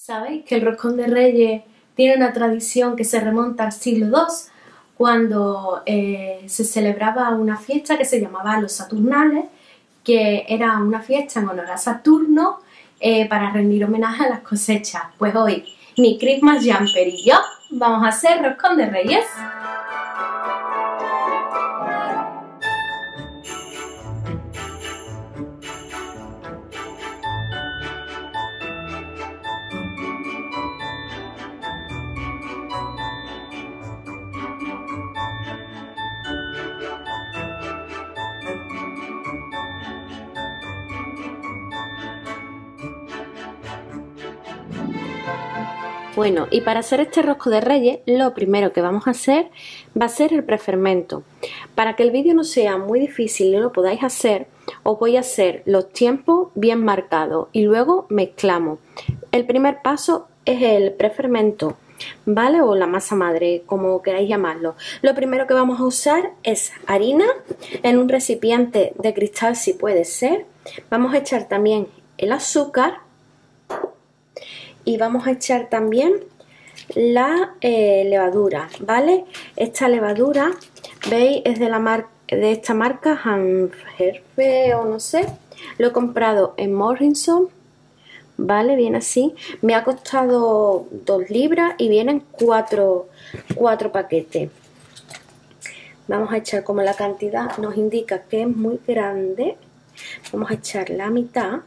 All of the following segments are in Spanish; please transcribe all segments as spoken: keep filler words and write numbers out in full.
¿Sabéis que el roscón de Reyes tiene una tradición que se remonta al siglo segundo, cuando eh, se celebraba una fiesta que se llamaba Los Saturnales, que era una fiesta en honor a Saturno eh, para rendir homenaje a las cosechas? Pues hoy, mi Christmas Jumper y yo vamos a hacer roscón de Reyes. Bueno, y para hacer este rosco de Reyes, lo primero que vamos a hacer va a ser el prefermento. Para que el vídeo no sea muy difícil y lo podáis hacer, os voy a hacer los tiempos bien marcados y luego mezclamos. El primer paso es el prefermento, ¿vale? O la masa madre, como queráis llamarlo. Lo primero que vamos a usar es harina en un recipiente de cristal, si puede ser. Vamos a echar también el azúcar. Y vamos a echar también la eh, levadura, ¿vale? Esta levadura, ¿veis? Es de, la mar de esta marca, Hanferfe o no sé. Lo he comprado en Morrison, ¿vale? Viene así. Me ha costado dos libras y vienen cuatro, cuatro paquetes. Vamos a echar, como la cantidad nos indica que es muy grande, vamos a echar la mitad.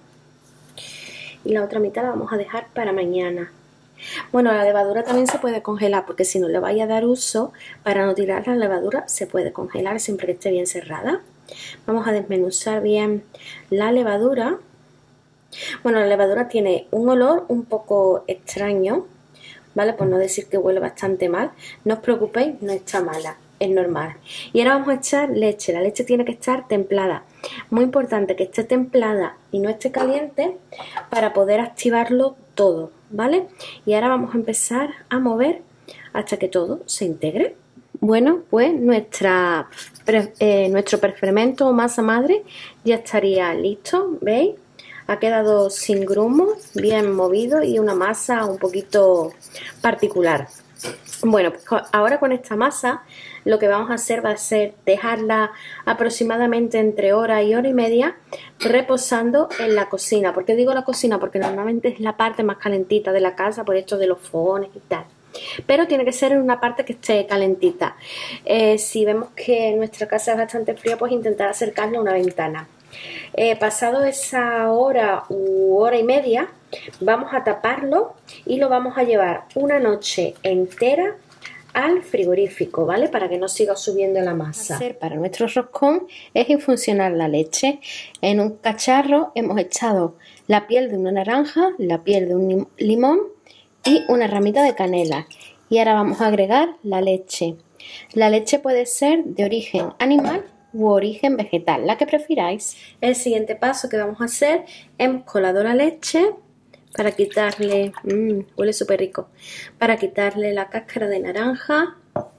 Y la otra mitad la vamos a dejar para mañana. Bueno, la levadura también se puede congelar, porque si no le vais a dar uso, para no tirar la levadura se puede congelar siempre que esté bien cerrada. Vamos a desmenuzar bien la levadura. Bueno, la levadura tiene un olor un poco extraño, ¿vale? Por no decir que huele bastante mal. No os preocupéis, no está mala, es normal. Y ahora vamos a echar leche. La leche tiene que estar templada. Muy importante que esté templada y no esté caliente para poder activarlo todo, ¿vale? Y ahora vamos a empezar a mover hasta que todo se integre. Bueno, pues nuestra, eh, nuestro prefermento o masa madre ya estaría listo, ¿veis? Ha quedado sin grumos, bien movido y una masa un poquito particular. Bueno, pues ahora con esta masa lo que vamos a hacer va a ser dejarla aproximadamente entre hora y hora y media reposando en la cocina. ¿Por qué digo la cocina? Porque normalmente es la parte más calentita de la casa por esto de los fogones y tal. Pero tiene que ser en una parte que esté calentita. Eh, si vemos que nuestra casa es bastante fría, pues intentar acercarla a una ventana. Eh, pasado esa hora u hora y media, vamos a taparlo y lo vamos a llevar una noche entera al frigorífico, ¿vale? Para que no siga subiendo la masa. Hacer para nuestro roscón es infusionar la leche. En un cacharro hemos echado la piel de una naranja, la piel de un limón y una ramita de canela. Y ahora vamos a agregar la leche. La leche puede ser de origen animal u origen vegetal, la que prefiráis. El siguiente paso que vamos a hacer, hemos colado la leche para quitarle, mmm, huele súper rico, para quitarle la cáscara de naranja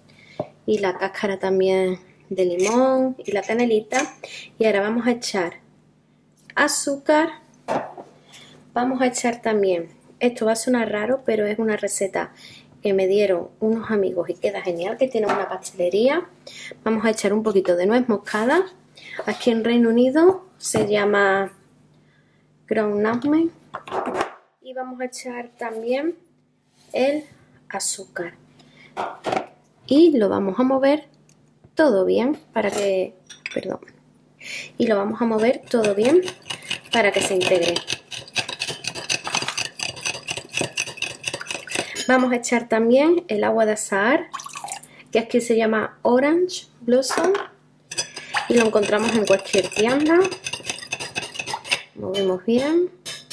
y la cáscara también de limón y la canelita. Y ahora vamos a echar azúcar, vamos a echar también, esto va a sonar raro, pero es una receta que me dieron unos amigos y queda genial, que tiene una pastelería. Vamos a echar un poquito de nuez moscada. Aquí en Reino Unido se llama ground nutmeg. Y vamos a echar también el azúcar. Y lo vamos a mover todo bien para que, perdón, y lo vamos a mover todo bien para que se integre. Vamos a echar también el agua de azahar, que aquí se llama Orange Blossom y lo encontramos en cualquier tienda. Movemos bien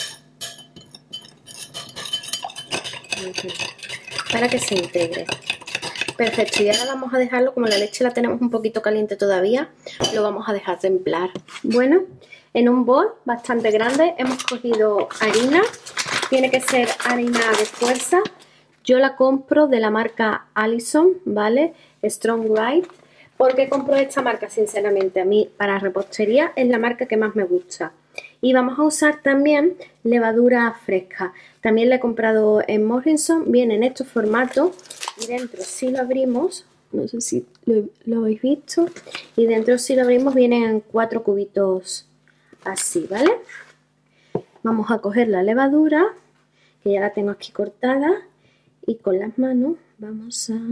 para que se integre. Perfecto, y ahora vamos a dejarlo, como la leche la tenemos un poquito caliente todavía, lo vamos a dejar templar. Bueno, en un bol bastante grande hemos cogido harina, tiene que ser harina de fuerza. Yo la compro de la marca Alison, ¿vale? Strong White. ¿Por qué compro esta marca? Sinceramente, a mí para repostería es la marca que más me gusta. Y vamos a usar también levadura fresca. También la he comprado en Morrison, viene en estos formatos y dentro si lo abrimos, no sé si lo, lo habéis visto, y dentro si lo abrimos vienen cuatro cubitos así, ¿vale? Vamos a coger la levadura, que ya la tengo aquí cortada, y con las manos vamos a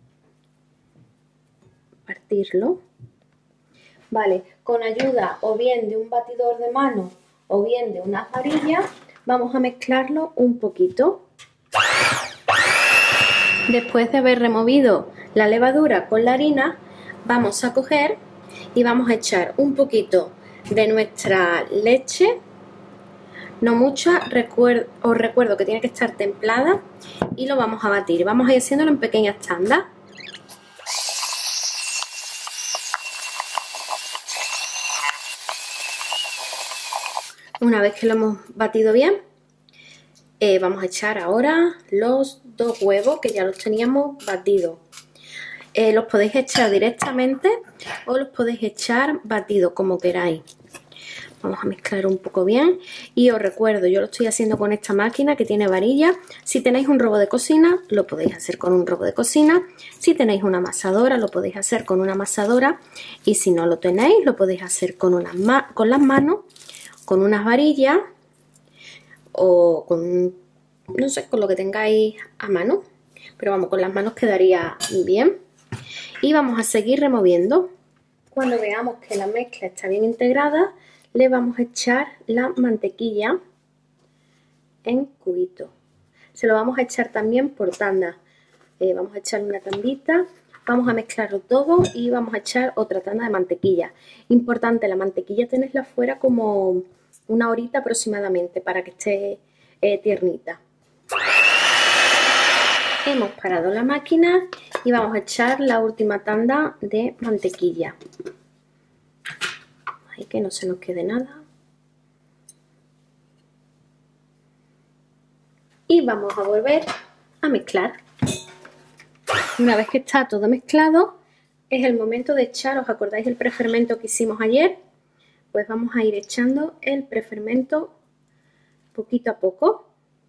partirlo. Vale, con ayuda o bien de un batidor de mano o bien de unas varillas, vamos a mezclarlo un poquito. Después de haber removido la levadura con la harina, vamos a coger y vamos a echar un poquito de nuestra leche, no mucha, recuerdo, os recuerdo que tiene que estar templada, y lo vamos a batir. Vamos a ir haciéndolo en pequeñas tandas. Una vez que lo hemos batido bien, eh, vamos a echar ahora los dos huevos que ya los teníamos batidos. Eh, los podéis echar directamente o los podéis echar batidos, como queráis. Vamos a mezclar un poco bien y os recuerdo, yo lo estoy haciendo con esta máquina que tiene varilla. Si tenéis un robot de cocina, lo podéis hacer con un robot de cocina. Si tenéis una amasadora, lo podéis hacer con una amasadora. Y si no lo tenéis, lo podéis hacer con, unas ma con las manos, con unas varillas o con, no sé, con lo que tengáis a mano. Pero vamos, con las manos quedaría bien. Y vamos a seguir removiendo. Cuando veamos que la mezcla está bien integrada, le vamos a echar la mantequilla en cubitos. Se lo vamos a echar también por tanda. Eh, vamos a echar una tandita, vamos a mezclarlo todo y vamos a echar otra tanda de mantequilla. Importante, la mantequilla tenerla fuera como una horita aproximadamente para que esté eh, tiernita. Hemos parado la máquina y vamos a echar la última tanda de mantequilla. Ahí, que no se nos quede nada. Y vamos a volver a mezclar. Una vez que está todo mezclado, es el momento de echar, ¿os acordáis del prefermento que hicimos ayer? Pues vamos a ir echando el prefermento poquito a poco.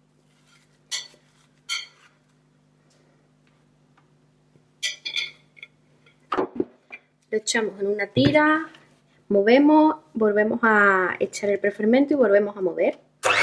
Lo echamos en una tira, movemos, volvemos a echar el prefermento y volvemos a mover.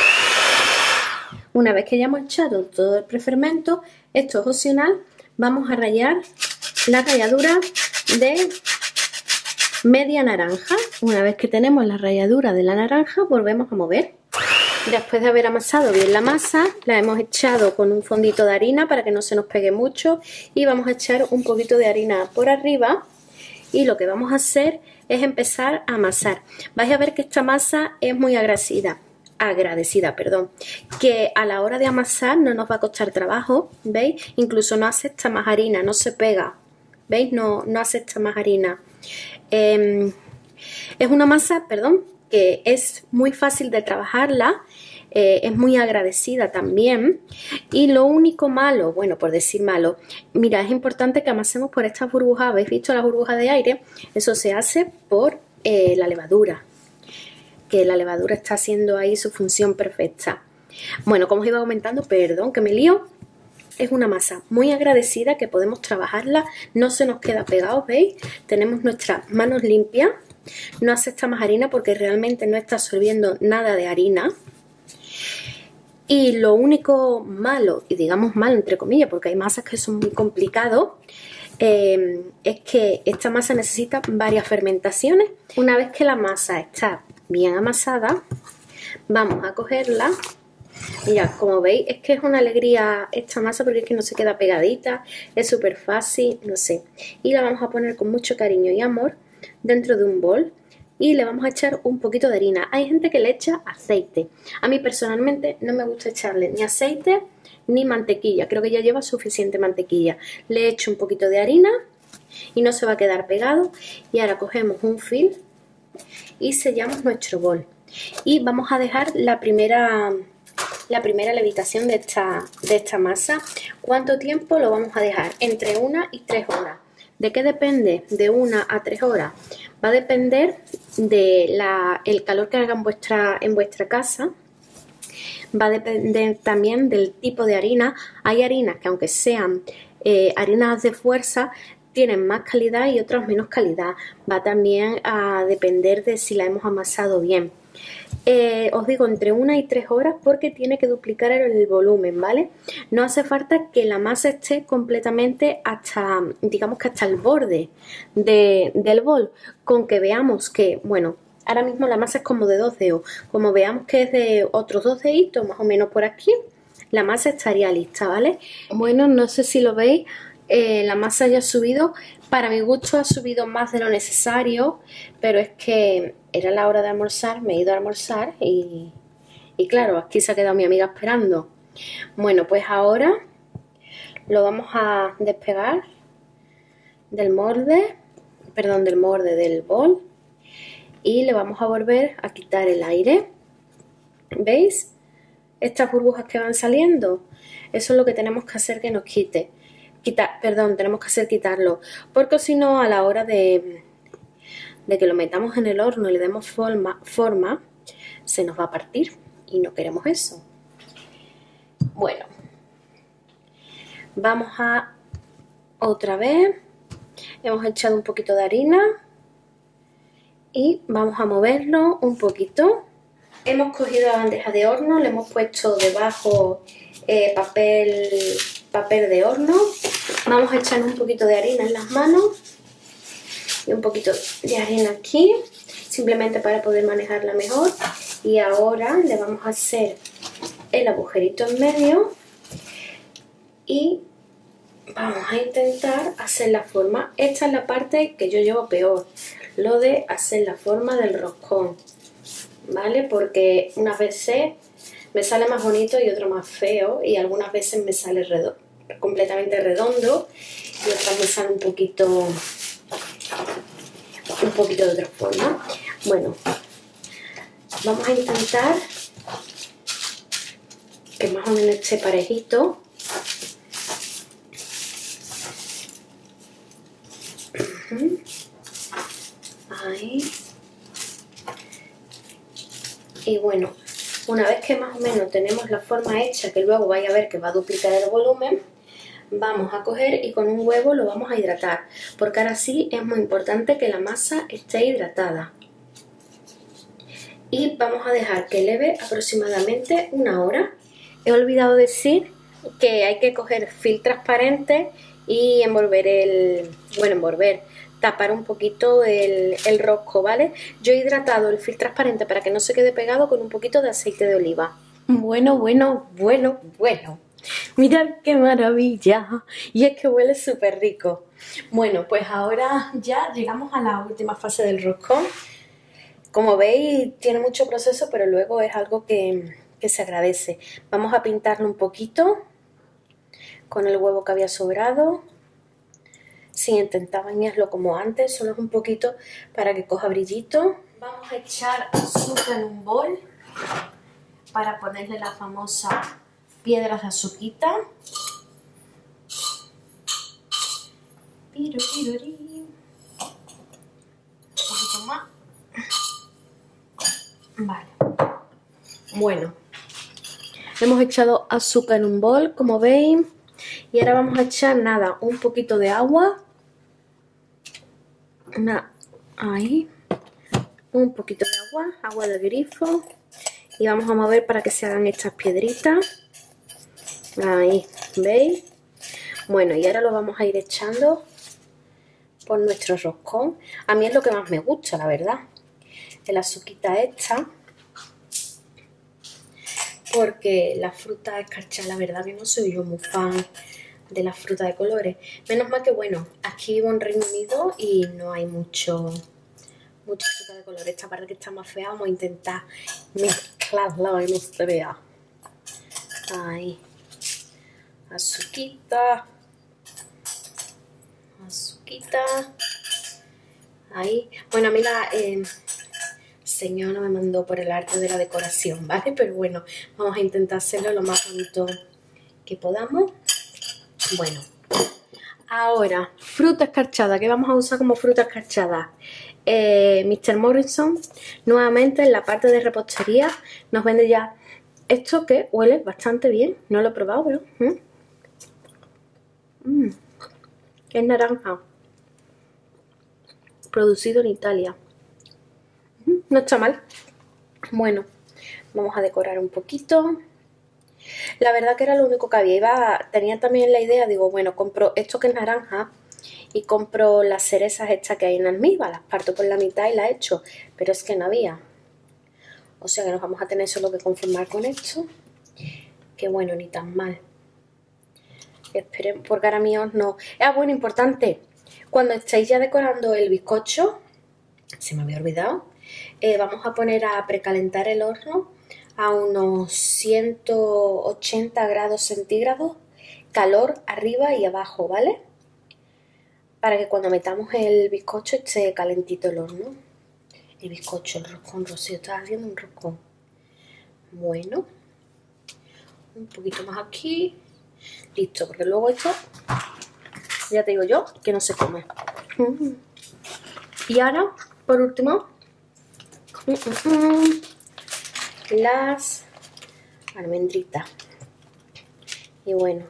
Una vez que ya hemos echado todo el prefermento, esto es opcional, vamos a rallar la ralladura de media naranja. Una vez que tenemos la ralladura de la naranja, volvemos a mover. Después de haber amasado bien la masa, la hemos echado con un fondito de harina para que no se nos pegue mucho y vamos a echar un poquito de harina por arriba. Y lo que vamos a hacer es empezar a amasar. Vais a ver que esta masa es muy agradecida, agradecida, perdón, que a la hora de amasar no nos va a costar trabajo, ¿veis? Incluso no acepta más harina, no se pega, ¿veis? No, no acepta más harina. Eh, es una masa, perdón, que es muy fácil de trabajarla. Eh, es muy agradecida también. Y lo único malo, bueno, por decir malo, mira, es importante que amasemos por estas burbujas. ¿Habéis visto las burbujas de aire? Eso se hace por eh, la levadura, que la levadura está haciendo ahí su función perfecta. Bueno, como os iba comentando, perdón que me lío, es una masa muy agradecida que podemos trabajarla, no se nos queda pegado, ¿veis? Tenemos nuestras manos limpias, no acepta más harina porque realmente no está absorbiendo nada de harina. Y lo único malo, y digamos malo entre comillas, porque hay masas que son muy complicados, eh, es que esta masa necesita varias fermentaciones. Una vez que la masa está bien amasada, vamos a cogerla. Mirad, como veis, es que es una alegría esta masa porque es que no se queda pegadita, es súper fácil, no sé. Y la vamos a poner con mucho cariño y amor dentro de un bol. Y le vamos a echar un poquito de harina. Hay gente que le echa aceite. A mí personalmente no me gusta echarle ni aceite ni mantequilla. Creo que ya lleva suficiente mantequilla. Le echo un poquito de harina y no se va a quedar pegado. Y ahora cogemos un fil y sellamos nuestro bol. Y vamos a dejar la primera, la primera levitación de esta, de esta masa. ¿Cuánto tiempo lo vamos a dejar? Entre una y tres horas. ¿De qué depende? De una a tres horas. Va a depender del calor que haga en vuestra, en vuestra casa. Va a depender también del tipo de harina. Hay harinas que aunque sean eh, harinas de fuerza, tienen más calidad y otras menos calidad. Va también a depender de si la hemos amasado bien. Eh, os digo entre una y tres horas porque tiene que duplicar el, el volumen, ¿vale? No hace falta que la masa esté completamente hasta, digamos que hasta el borde de, del bol. Con que veamos que, bueno, ahora mismo la masa es como de dos dedos. Como veamos que es de otros dos deditos, más o menos por aquí, la masa estaría lista, ¿vale? Bueno, no sé si lo veis, eh, la masa ya ha subido. Para mi gusto ha subido más de lo necesario, pero es que era la hora de almorzar, me he ido a almorzar y, y claro, aquí se ha quedado mi amiga esperando. Bueno, pues ahora lo vamos a despegar del molde, perdón, del molde del bol y le vamos a volver a quitar el aire. ¿Veis? Estas burbujas que van saliendo, eso es lo que tenemos que hacer que nos quite. Quitar, perdón, tenemos que hacer quitarlo, porque si no a la hora de, de que lo metamos en el horno y le demos forma, forma, se nos va a partir y no queremos eso. Bueno, vamos a otra vez, hemos echado un poquito de harina y vamos a moverlo un poquito. Hemos cogido la bandeja de horno, le hemos puesto debajo eh, papel, papel de horno. Vamos a echar un poquito de harina en las manos y un poquito de harina aquí, simplemente para poder manejarla mejor. Y ahora le vamos a hacer el agujerito en medio y vamos a intentar hacer la forma. Esta es la parte que yo llevo peor, lo de hacer la forma del roscón, ¿vale? Porque unas veces me sale más bonito y otro más feo, y algunas veces me sale redondo, completamente redondo, y otras me sale un poquito un poquito de otra forma. Bueno, vamos a intentar que más o menos esté parejito. Uh-huh. Ahí. Y bueno, una vez que más o menos tenemos la forma hecha, que luego vais a ver que va a duplicar el volumen, vamos a coger y con un huevo lo vamos a hidratar, porque ahora sí es muy importante que la masa esté hidratada. Y vamos a dejar que leve aproximadamente una hora. He olvidado decir que hay que coger film transparente y envolver el, bueno, envolver, tapar un poquito el, el rosco, ¿vale? Yo he hidratado el film transparente para que no se quede pegado con un poquito de aceite de oliva. Bueno, bueno, bueno, bueno. Mirad qué maravilla. Y es que huele súper rico. Bueno, pues ahora ya llegamos a la última fase del roscón. Como veis, tiene mucho proceso, pero luego es algo que, que se agradece. Vamos a pintarlo un poquito con el huevo que había sobrado, sin intentar bañarlo como antes, solo es un poquito para que coja brillito. Vamos a echar azúcar en un bol para ponerle la famosa piedras de azuquita. Pirurirurí. Un poquito más. Vale. Bueno, hemos echado azúcar en un bol, como veis. Y ahora vamos a echar nada, un poquito de agua. Una, ahí. Un poquito de agua, agua del grifo. Y vamos a mover para que se hagan estas piedritas. Ahí, ¿veis? Bueno, y ahora lo vamos a ir echando por nuestro roscón. A mí es lo que más me gusta, la verdad, el azuquita esta, porque la fruta escarchada, la verdad que no soy yo muy fan de la fruta de colores. Menos mal que, bueno, aquí vivo en Reino Unido y no hay mucho mucha fruta de colores. Esta parte que está más fea vamos a intentar mezclarla y no se vea. Ahí. Azuquita. Azuquita. Ahí. Bueno, a mí la eh, señora me mandó por el arte de la decoración, ¿vale? Pero bueno, vamos a intentar hacerlo lo más bonito que podamos. Bueno, Ahora, fruta escarchada, que vamos a usar como fruta escarchada. Eh, míster Morrison, nuevamente en la parte de repostería, nos vende ya esto que huele bastante bien. No lo he probado, pero... Mm. Mm. Es naranja. Producido en Italia. Mm, no está mal. Bueno, vamos a decorar un poquito. La verdad que era lo único que había. Iba, tenía también la idea, digo, bueno, compro esto que es naranja y compro las cerezas estas que hay en almíbar, las parto por la mitad y las echo, pero es que no había. O sea que nos vamos a tener solo que conformar con esto. Que bueno, ni tan mal. Esperen, porque ahora mío no. Ah, bueno, importante. Cuando estéis ya decorando el bizcocho, se me había olvidado, eh, vamos a poner a precalentar el horno a unos ciento ochenta grados centígrados, calor arriba y abajo, ¿vale? Para que cuando metamos el bizcocho esté calentito el horno. El bizcocho, el roscón, Rocío, estás haciendo un roscón. Bueno, un poquito más aquí. Listo, porque luego esto, ya te digo yo, que no se come. Y ahora, por último, las almendritas. Y bueno,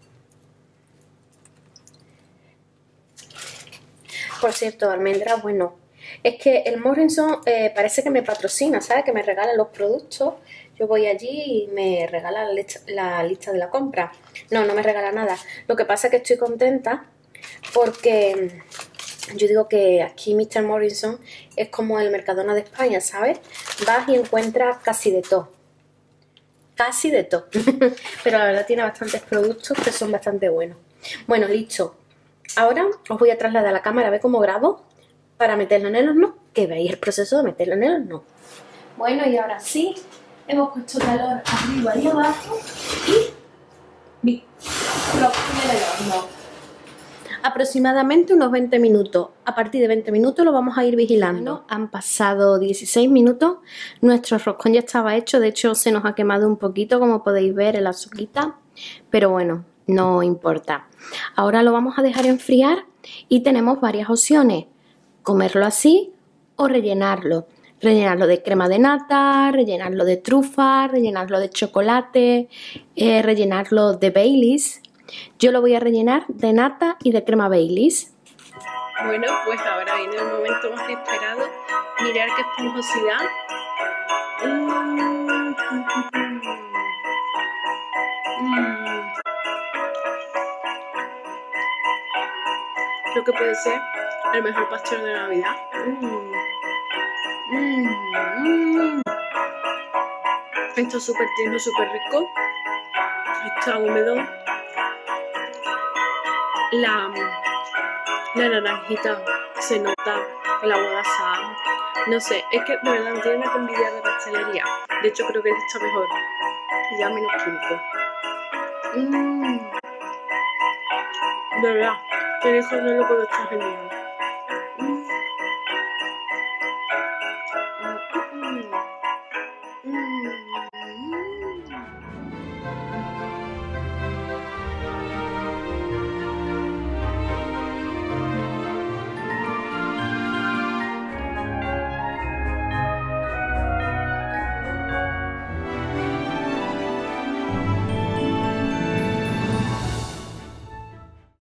por cierto, almendras, bueno, es que el Morrison eh, parece que me patrocina, ¿sabes? Que me regala los productos. Yo voy allí y me regala la lista, la lista de la compra. No, no me regala nada. Lo que pasa es que estoy contenta porque yo digo que aquí míster Morrison es como el Mercadona de España, ¿sabes? Vas y encuentras casi de todo. Casi de todo. Pero la verdad tiene bastantes productos que son bastante buenos. Bueno, listo. Ahora os voy a trasladar a la cámara a ver cómo grabo para meterlo en el horno, que veáis el proceso de meterlo en el horno. Bueno, y ahora sí, hemos puesto calor arriba y abajo y lo pongo en el horno. Aproximadamente unos veinte minutos. A partir de veinte minutos lo vamos a ir vigilando. Bueno, han pasado dieciséis minutos. Nuestro roscón ya estaba hecho. De hecho, se nos ha quemado un poquito, como podéis ver, en la azuquita. Pero bueno, no importa. Ahora lo vamos a dejar enfriar y tenemos varias opciones. Comerlo así o rellenarlo. Rellenarlo de crema de nata, rellenarlo de trufa, rellenarlo de chocolate, eh, rellenarlo de Baileys. Yo lo voy a rellenar de nata y de crema Baileys. Bueno, pues ahora viene el momento más esperado. Mirad qué esponjosidad. Mm. Mm. Creo que puede ser el mejor pastel de Navidad. Mm. Mm. Está súper tierno, súper rico. Está húmedo. La, la naranjita se nota, el agua de sal. No sé, es que de verdad me tiene una envidia de pastelería. De hecho creo que está mejor y ya menos químico. Mmm. De verdad, que dejo no lo puedo estar genial.